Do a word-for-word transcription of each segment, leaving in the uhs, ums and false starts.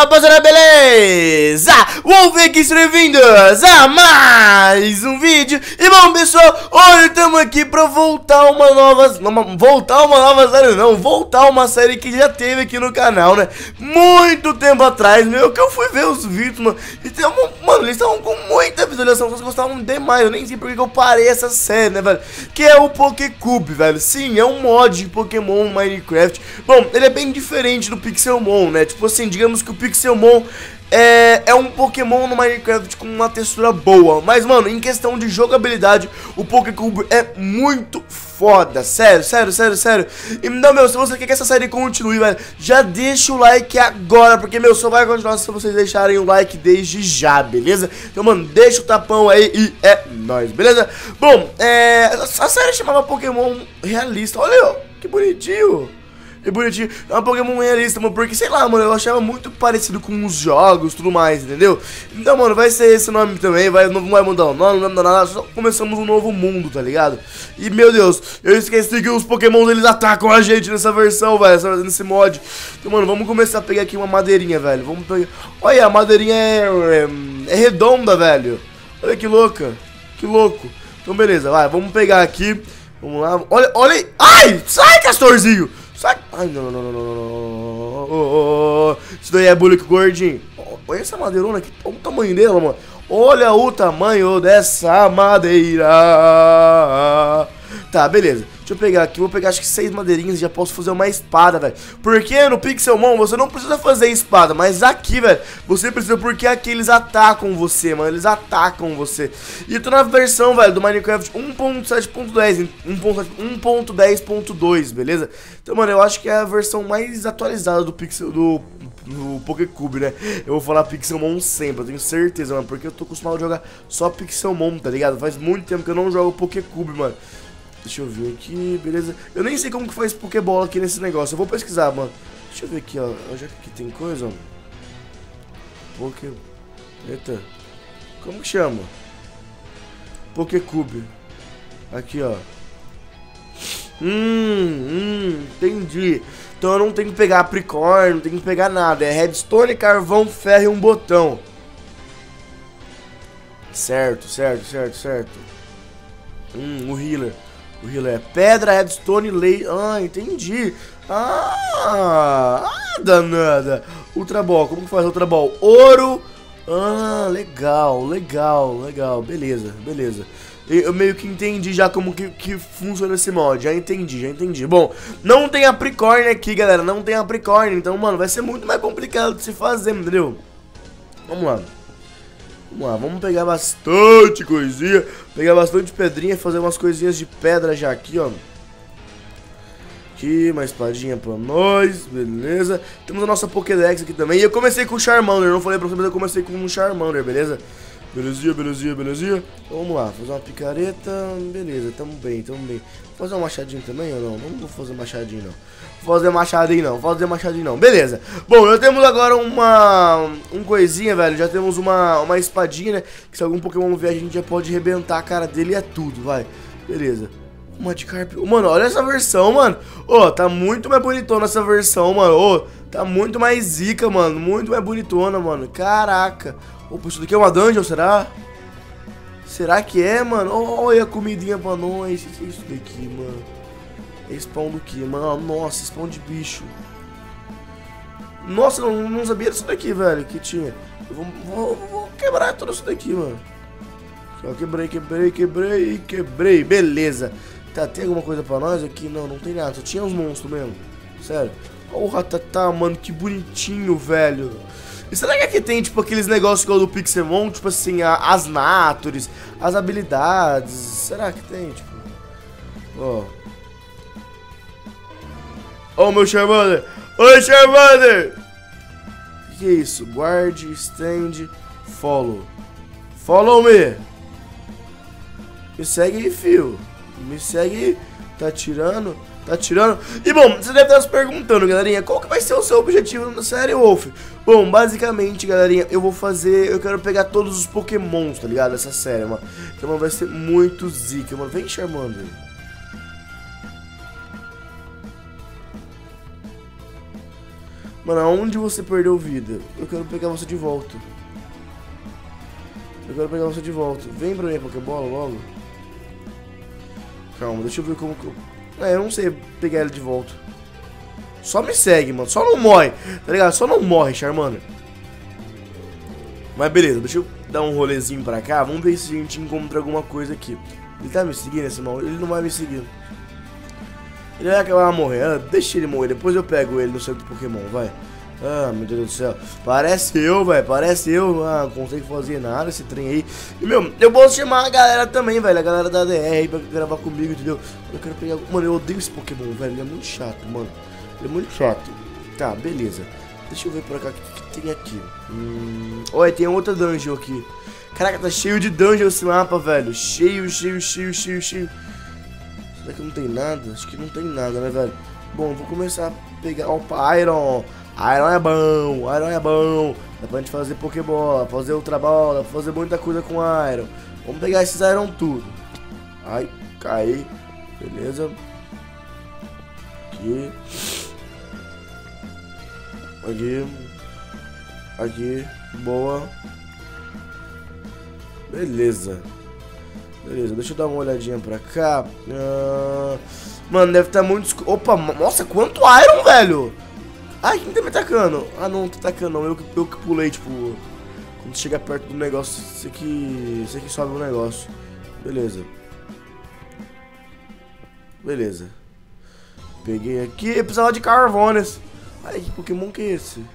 rapaziada, beleza? Wolf aqui, sejam bem-vindos a mais um vídeo. E bom, pessoal, hoje estamos aqui pra voltar uma nova... Uma, voltar uma nova série, não. Voltar uma série que já teve aqui no canal, né? Muito tempo atrás, meu, que eu fui ver os vídeos, mano. E tem uma, mano, eles estavam com muita visualização, vocês gostavam demais. Eu nem sei porque que eu parei essa série, né, velho? Que é o Pokécube, velho. Sim, é um mod de Pokémon Minecraft. Bom, ele é bem diferente do Pixelmon, né? Tipo assim, digamos que o Pixelmon é, é um Pokémon no Minecraft com uma textura boa. Mas, mano, em questão de jogabilidade, o Pokécube é muito foda. Sério, sério, sério, sério. E, não, meu, se você quer que essa série continue, velho, já deixa o like agora, porque, meu, só vai continuar se vocês deixarem o like desde já, beleza? Então, mano, deixa o tapão aí e é nóis, beleza? Bom, é, a série chamava Pokémon Realista. Olha, ó, que bonitinho. É bonitinho, é um Pokémon realista, mano, porque, sei lá, mano, eu achava muito parecido com os jogos e tudo mais, entendeu? Então, mano, vai ser esse nome também, vai, não vai mudar o nome, não vai mudar nada, só começamos um novo mundo, tá ligado? E, meu Deus, eu esqueci que os Pokémons, eles atacam a gente nessa versão, velho, nesse mod. Então, mano, vamos começar a pegar aqui uma madeirinha, velho, vamos pegar... Olha, a madeirinha é, é, é redonda, velho. Olha que louca, que louco. Então, beleza, vai, vamos pegar aqui, vamos lá, olha, olha aí. Ai, sai, castorzinho. Sai! Ai, não, não, não, não, não, não. Oh, oh, oh. Isso daí é bullying gordinho. Olha essa madeirona aqui. Olha o tamanho dela, mano. Olha o tamanho dessa madeira. Tá, beleza. Deixa eu pegar aqui. Vou pegar acho que seis madeirinhas e já posso fazer uma espada, velho. Porque no Pixelmon você não precisa fazer espada. Mas aqui, velho, você precisa porque aqui eles atacam você, mano. Eles atacam você. E eu tô na versão, velho, do Minecraft um ponto sete ponto dez, um ponto dez ponto dois, beleza? Então, mano, eu acho que é a versão mais atualizada do Pixel, do... no Pokécube, né? Eu vou falar Pixelmon sempre, eu tenho certeza, mano, porque eu tô acostumado a jogar só Pixelmon, tá ligado? Faz muito tempo que eu não jogo Pokécube, mano. Deixa eu ver aqui, beleza? Eu nem sei como que faz Pokébola aqui nesse negócio, eu vou pesquisar, mano. Deixa eu ver aqui, ó, já que aqui tem coisa, ó. Poké... Eita. Como que chama? Pokécube. Aqui, ó. Hum, hum, entendi. Então eu não tenho que pegar Apricorn, não tenho que pegar nada. É redstone, carvão, ferro e um botão. Certo, certo, certo, certo. Hum, o healer. O healer é pedra, redstone, lei. Ah, entendi. Ah, ah, danada. Ultra Ball, como que faz Ultra Ball? Ouro. Ah, legal, legal, legal. Beleza, beleza. Eu meio que entendi já como que, que funciona esse mod. Já entendi, já entendi. Bom, não tem Apricorn aqui, galera. Não tem Apricorn. Então, mano, vai ser muito mais complicado de se fazer, entendeu? Vamos lá. Vamos lá, vamos pegar bastante coisinha. Pegar bastante pedrinha. Fazer umas coisinhas de pedra já aqui, ó. Aqui, uma espadinha pra nós. Beleza. Temos a nossa Pokédex aqui também. E eu comecei com o Charmander. Não falei pra vocês, mas eu comecei com um Charmander, beleza? Belezinha, belezinha, belezinha. Então vamos lá, fazer uma picareta. Beleza, tamo bem, tamo bem. Vou fazer um machadinho também ou não? Não vou fazer machadinho não. Vou fazer machadinho não, vou fazer machadinho não. Beleza. Bom, já temos agora uma... Um coisinha, velho. Já temos uma, uma espadinha, né? Que se algum Pokémon ver a gente já pode arrebentar a cara dele e é tudo, vai. Beleza. Uma de Carpio. Mano, olha essa versão, mano. Ô, oh, tá muito mais bonitona essa versão, mano. Ô, oh, tá muito mais zica, mano. Muito mais bonitona, mano. Caraca. Opa, isso daqui é uma dungeon, será? Será que é, mano? Olha a comidinha pra nós. O que é isso daqui, mano? É spawn do que, mano? Nossa, spawn de bicho. Nossa, eu não, não sabia disso daqui, velho. Que tinha. Eu vou, vou, vou quebrar tudo isso daqui, mano. Aqui, ó, quebrei, quebrei, quebrei, quebrei. Beleza. Tá, tem alguma coisa pra nós aqui? Não, não tem nada. Só tinha os monstros mesmo. Sério. Olha o Ratatá, mano. Que bonitinho, velho. E será que aqui tem, tipo, aqueles negócios igual do Pixelmon, tipo assim, a, as natures, as habilidades? Será que tem, tipo? Ó. Ó, oh, meu Charmander! Oi, Charmander! O que, que é isso? Guard, stand, follow. Follow me! Me segue aí, fio. Me segue aí. Tá tirando? Tá tirando? E bom, você deve estar se perguntando, galerinha, qual que vai ser o seu objetivo na série Wolf? Bom, basicamente, galerinha, eu vou fazer... Eu quero pegar todos os Pokémons, tá ligado? Essa série, mano. Então, mano, vai ser muito zica, mano. Vem, Charmander. Mano, aonde você perdeu vida? Eu quero pegar você de volta. Eu quero pegar você de volta. Vem pra mim, Pokébola, logo. Calma, deixa eu ver como que eu... É, eu não sei pegar ele de volta. Só me segue, mano. Só não morre, tá ligado? Só não morre, Charmander. Mas beleza, deixa eu dar um rolezinho pra cá. Vamos ver se a gente encontra alguma coisa aqui. Ele tá me seguindo, esse mal? Ele não vai me seguir. Ele vai acabar morrendo. Ah, deixa ele morrer, depois eu pego ele no centro do Pokémon, vai. Ah, meu Deus do céu. Parece eu, velho. Parece eu. Ah, não consigo fazer nada esse trem aí. E, meu, eu posso chamar a galera também, velho. A galera da D R aí pra gravar comigo, entendeu? Eu quero pegar... Mano, eu odeio esse Pokémon, velho. Ele é muito chato, mano. Ele é muito chato. Tá, beleza. Deixa eu ver pra cá o que, que tem aqui. Hum... Olha, tem outra dungeon aqui. Caraca, tá cheio de dungeon esse mapa, velho. Cheio, cheio, cheio, cheio, cheio. Será que não tem nada? Acho que não tem nada, né, velho? Bom, eu vou começar a pegar... Opa, Iron. Iron é bom, Iron é bom. Dá pra gente fazer Pokébola, fazer Ultra Bola, fazer muita coisa com Iron. Vamos pegar esses Iron tudo. Ai, caí. Beleza. Aqui. Aqui. Aqui. Boa. Beleza. Beleza, deixa eu dar uma olhadinha pra cá. Ah, mano, deve estar muito... Opa, nossa, quanto Iron, velho. Ai, quem tá me atacando? Ah, não, tô atacando não, eu que, eu que pulei, tipo... Quando chega perto do negócio, você que... Você que sobe o negócio. Beleza. Beleza. Peguei aqui, eu precisava de Carvones. Ai, que Pokémon que é esse?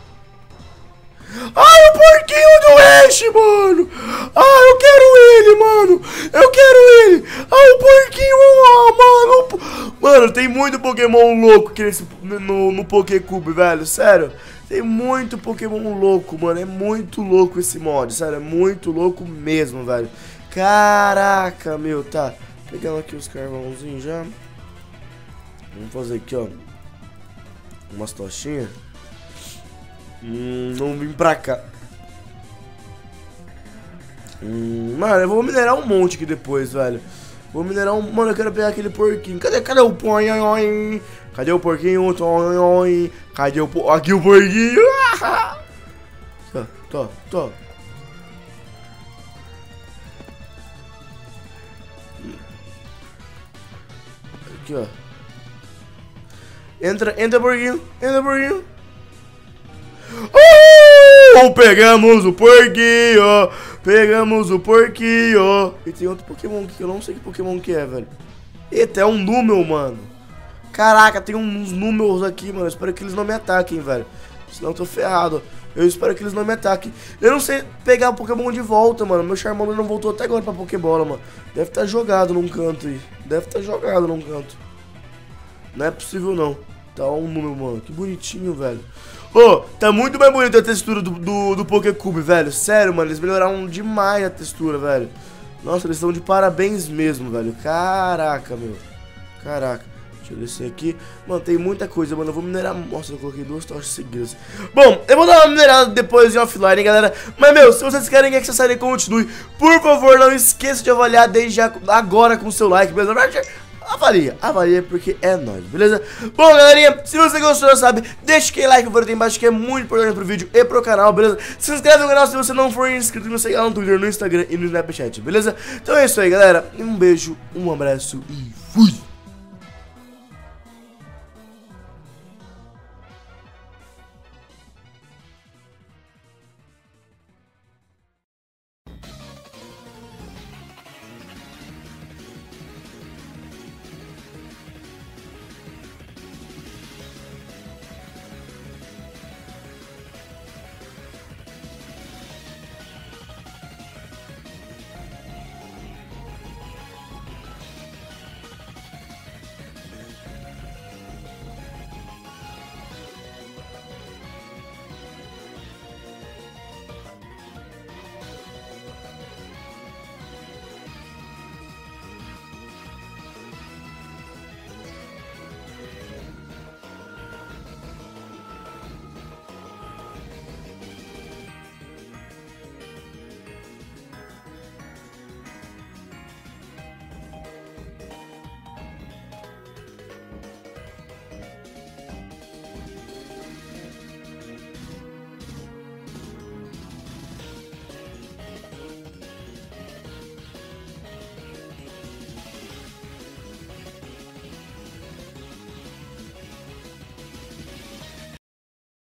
Ai, o porquinho do Ash, mano! Ai, eu quero ele, mano! Eu quero ele! Ai, o porquinho, ah, mano! Mano, tem muito Pokémon louco aqui nesse, no, no Pokécube, velho, sério. Tem muito Pokémon louco, mano, é muito louco esse mod, sério, é muito louco mesmo, velho. Caraca, meu, tá. Pegando aqui os carvãozinhos já. Vamos fazer aqui, ó. Umas tochinhas. Hum, vamos vir pra cá. Hum, mano, eu vou minerar um monte aqui depois, velho. Vou minerar um... Mano, eu quero pegar aquele porquinho. Cadê, cadê o porquinho? Cadê o porquinho? Cadê o porquinho? Aqui o porquinho. Tô, tô, tô. Aqui, ó. Entra, entra porquinho. Entra porquinho. Oh, pegamos o porquinho. Pegamos o porquinho. E tem outro Pokémon aqui que eu não sei que Pokémon que é, velho. Eita, é um número, mano. Caraca, tem uns números aqui, mano. Eu espero que eles não me ataquem, velho. Senão eu tô ferrado. Eu espero que eles não me ataquem. Eu não sei pegar o Pokémon de volta, mano. Meu Charmander não voltou até agora pra Pokébola, mano. Deve estar jogado num canto aí. Deve estar jogado num canto. Não é possível, não. Tá um número, mano. Que bonitinho, velho. Ô, oh, tá muito mais bonita a textura do, do, do Pokécube, velho. Sério, mano, eles melhoraram demais a textura, velho. Nossa, eles estão de parabéns mesmo, velho. Caraca, meu. Caraca. Deixa eu descer aqui. Mano, tem muita coisa, mano. Eu vou minerar... Nossa, eu coloquei duas tochas seguidas. Bom, eu vou dar uma minerada depois em offline, galera. Mas, meu, se vocês querem que essa série continue, por favor, não esqueça de avaliar desde já, agora com o seu like, beleza? Avalia, avalia porque é nóis, beleza? Bom, galerinha, se você gostou, sabe, deixa aquele like favorito aí embaixo que é muito importante pro vídeo e pro canal, beleza? Se inscreve no canal se você não for inscrito e me segue lá no Twitter, no Instagram e no Snapchat, beleza? Então é isso aí, galera. Um beijo, um abraço e fui!